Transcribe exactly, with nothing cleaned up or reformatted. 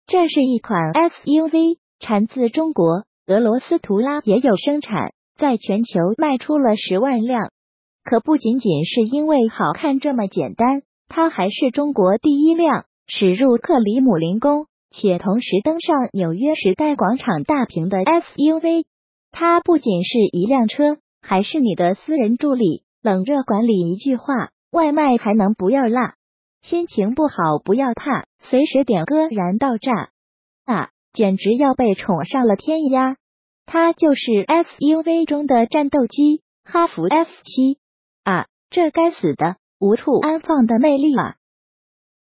这是一款 S U V， 产自中国，俄罗斯图拉也有生产，在全球卖出了十万辆。可不仅仅是因为好看这么简单，它还是中国第一辆驶入克里姆林宫，且同时登上纽约时代广场大屏的 S U V。它不仅是一辆车，还是你的私人助理。冷热管理一句话，外卖还能不要辣。心情不好不要怕，随时点歌燃到炸。啊，简直要被宠上了天呀！它就是 S U V 中的战斗机，哈弗 F 七。啊，这该死的无处安放的魅力啊！